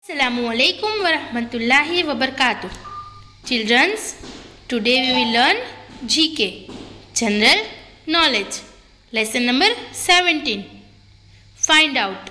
Assalamualaikum warahmatullahi wabarakatuh. Children, today we will learn GK, General Knowledge, lesson number 17. Find out.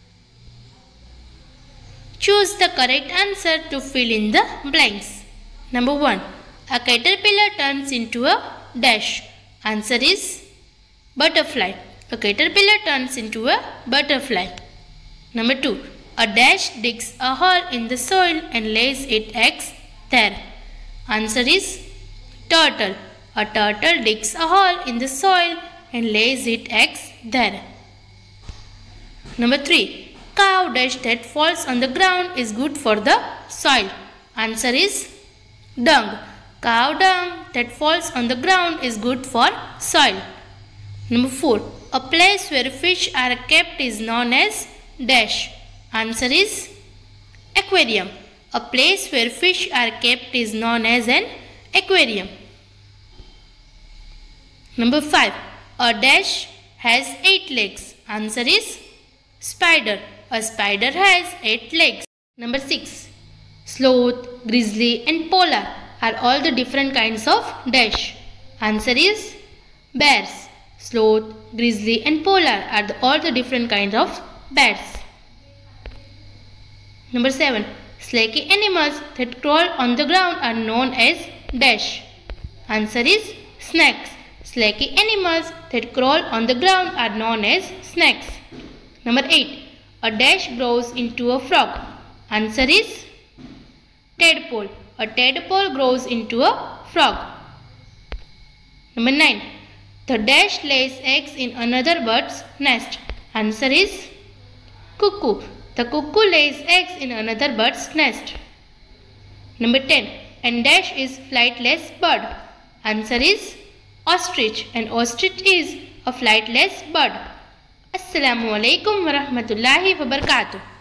Choose the correct answer to fill in the blanks. Number 1. A caterpillar turns into a dash. Answer is butterfly. A caterpillar turns into a butterfly. Number 2. A dash digs a hole in the soil and lays its eggs there. Answer is turtle. A turtle digs a hole in the soil and lays its eggs there. Number 3. Cow dash that falls on the ground is good for the soil. Answer is dung. Cow dung that falls on the ground is good for soil. Number 4. A place where fish are kept is known as dash. Answer is aquarium. A place where fish are kept is known as an aquarium. Number 5. A dash has 8 legs. Answer is spider. A spider has 8 legs. Number 6. Sloth, grizzly and polar are all the different kinds of dash. Answer is bears. Sloth, grizzly and polar are all the different kinds of bears. Number 7. Slacky animals that crawl on the ground are known as dash. Answer is snakes. Slacky animals that crawl on the ground are known as snakes. Number 8. A dash grows into a frog. Answer is tadpole. A tadpole grows into a frog. Number 9. The dash lays eggs in another bird's nest. Answer is cuckoo. The cuckoo lays eggs in another bird's nest. Number 10. And dash is flightless bird. Answer is ostrich. And ostrich is a flightless bird. Assalamualaikum warahmatullahi wabarakatuh.